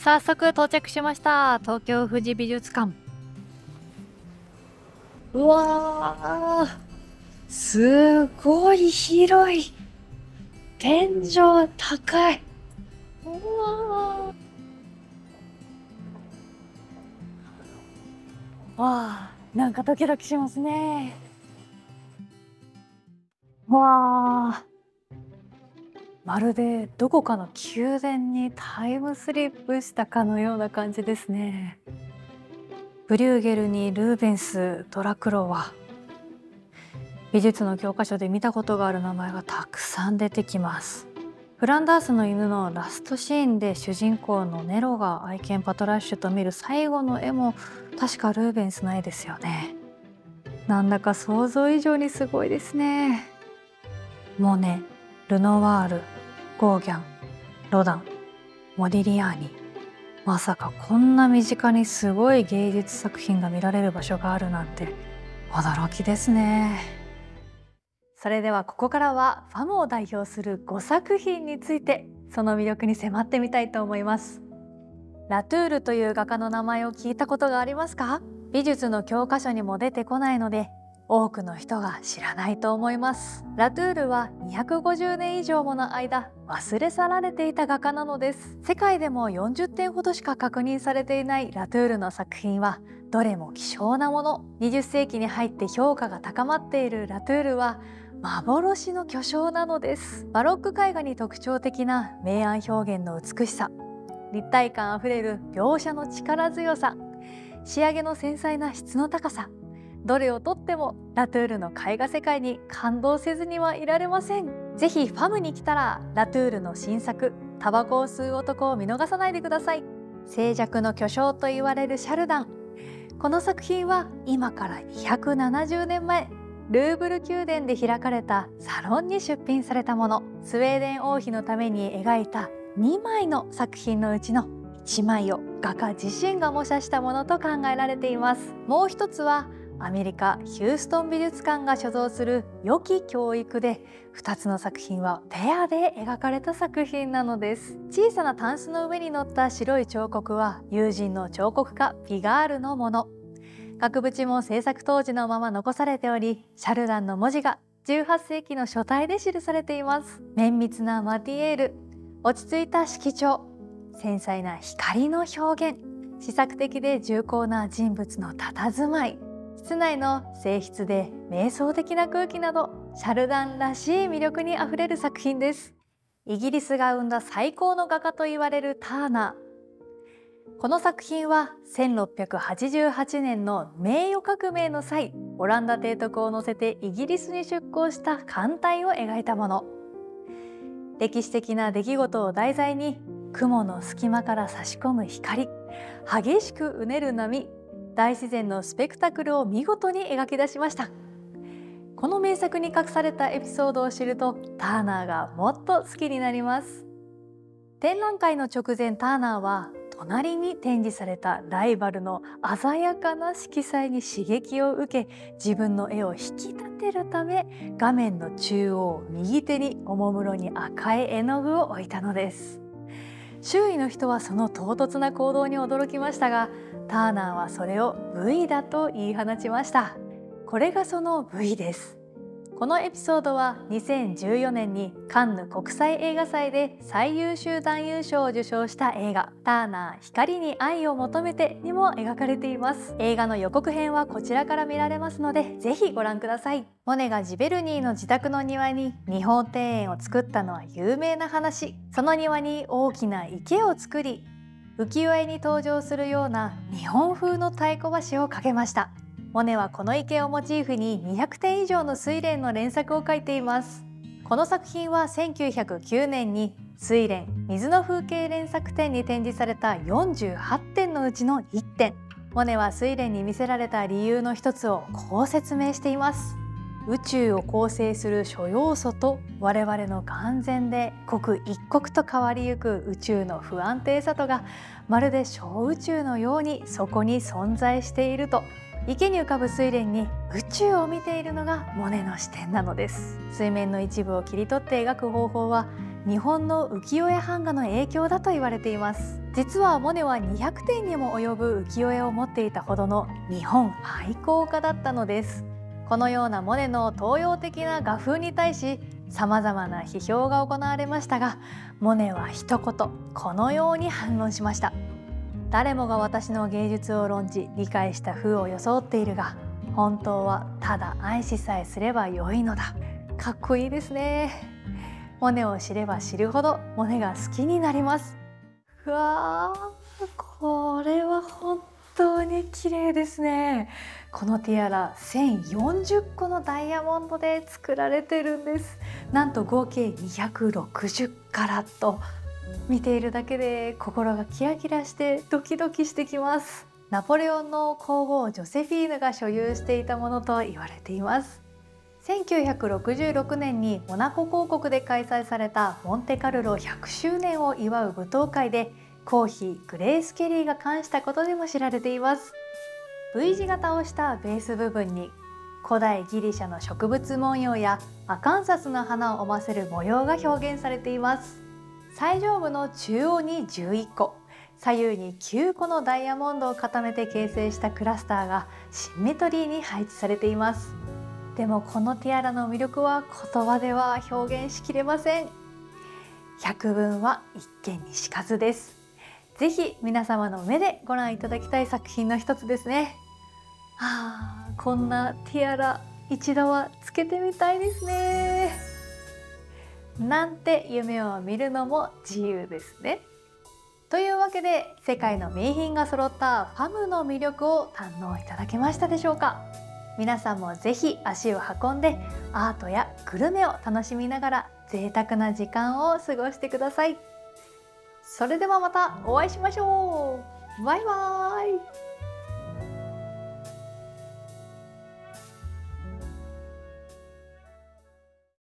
早速到着しました。東京富士美術館。うわー、すごい広い。天井高い。うわー、なんかドキドキしますね。わー、まるでどこかの宮殿にタイムスリップしたかのような感じですね。ブリューゲルにルーベンス、ドラクロワ。美術の教科書で見たことがある名前がたくさん出てきます。フランダースの犬のラストシーンで主人公のネロが愛犬パトラッシュと見る最後の絵も確かルーベンスの絵ですよね。なんだか想像以上にすごいですね。モネ、ルノワール、ゴーギャン、ロダン、モディリアーニ。まさかこんな身近にすごい芸術作品が見られる場所があるなんて驚きですね。それではここからはファムを代表する5作品についてその魅力に迫ってみたいと思います。ラトゥールという画家の名前を聞いたことがありますか？美術の教科書にも出てこないので多くの人が知らないと思います。ラトゥールは250年以上もの間忘れ去られていた画家なのです。世界でも40点ほどしか確認されていないラトゥールの作品はどれも希少なもの。20世紀に入って評価が高まっているラトゥールは幻の巨匠なのです。バロック絵画に特徴的な明暗表現の美しさ、立体感あふれる描写の力強さ、仕上げの繊細な質の高さ、どれをとってもラトゥールの絵画世界に感動せずにはいられません。ぜひファムに来たらラトゥールの新作タバコを吸う男を見逃さないでください。静寂の巨匠と言われるシャルダン。この作品は今から270年前ルーブル宮殿で開かれたサロンに出品されたもの。スウェーデン王妃のために描いた2枚の作品のうちの1枚を画家自身が模写したものと考えられています。もう一つはアメリカヒューストン美術館が所蔵する良き教育で、2つの作品はペアで描かれた作品なのです。小さなタンスの上に乗った白い彫刻は友人の彫刻家ピガールのもの。額縁も制作当時のまま残されており、シャルダンの文字が18世紀の書体で記されています。綿密なマティエール、落ち着いた色調、繊細な光の表現、思索的で重厚な人物の佇まい、室内の静謐で瞑想的な空気など、シャルダンらしい魅力にあふれる作品です。イギリスが生んだ最高の画家と言われるターナー。この作品は1688年の名誉革命の際、オランダ提督を乗せてイギリスに出港した艦隊を描いたもの。歴史的な出来事を題材に、雲の隙間から差し込む光、激しくうねる波、大自然のスペクタクルを見事に描き出しました。この名作に隠されたエピソードを知ると、ターナーがもっと好きになります。展覧会の直前、ターナーは隣に展示されたライバルの鮮やかな色彩に刺激を受け、自分の絵を引き立てるため画面の中央右手におもむろに赤い絵の具を置いたのです。周囲の人はその唐突な行動に驚きましたが、ターナーはそれを V だと言い放ちました。これがその V です。このエピソードは2014年にカンヌ国際映画祭で最優秀男優賞を受賞した映画「ターナー光に愛を求めて」にも描かれています。映画の予告編はこちらから見られますので、ぜひご覧ください。モネがジベルニーの自宅の庭に日本庭園を作ったのは有名な話。その庭に大きな池を作り、浮世絵に登場するような日本風の太鼓橋を架けました。モネはこの池をモチーフに200点以上の睡蓮の連作を描いています。この作品は1909年に睡蓮水の風景連作展に展示された48点のうちの1点。モネは睡蓮に魅せられた理由の一つをこう説明しています。宇宙を構成する諸要素と我々の眼前で刻一刻と変わりゆく宇宙の不安定さとがまるで小宇宙のようにそこに存在していると。池に浮かぶ睡蓮に宇宙を見ているのがモネの視点なのです。水面の一部を切り取って描く方法は日本の浮世絵版画の影響だと言われています。実はモネは200点にも及ぶ浮世絵を持っていたほどの日本愛好家だったのです。このようなモネの東洋的な画風に対し様々な批評が行われましたが、モネは一言このように反論しました。誰もが私の芸術を論じ理解した風を装っているが、本当はただ愛しさえすれば良いのだ。かっこいいですね。モネを知れば知るほどモネが好きになります。うわー、これは本当に綺麗ですね。このティアラ1040個のダイヤモンドで作られてるんです。なんと合計260カラット。見ているだけで心がキラキラしてドキドキしてきます。ナポレオンの皇后ジョセフィーヌが所有していたものと言われています。1966年にモナコ公国で開催されたモンテカルロ100周年を祝う舞踏会で皇妃グレース・ケリーが冠したことでも知られています。 V 字型をしたベース部分に古代ギリシャの植物文様やアカンサスの花を思わせる模様が表現されています。最上部の中央に11個、左右に9個のダイヤモンドを固めて形成したクラスターがシンメトリーに配置されています。でもこのティアラの魅力は言葉では表現しきれません。百聞は一見にしかずです。ぜひ皆様の目でご覧いただきたい作品の一つですね。こんなティアラ一度はつけてみたいですね。なんて夢を見るのも自由ですね。というわけで世界の名品が揃ったファムの魅力を堪能いただけましたでしょうか。皆さんもぜひ足を運んでアートやグルメを楽しみながら贅沢な時間を過ごしてください。それではまたお会いしましょう。バイバーイ。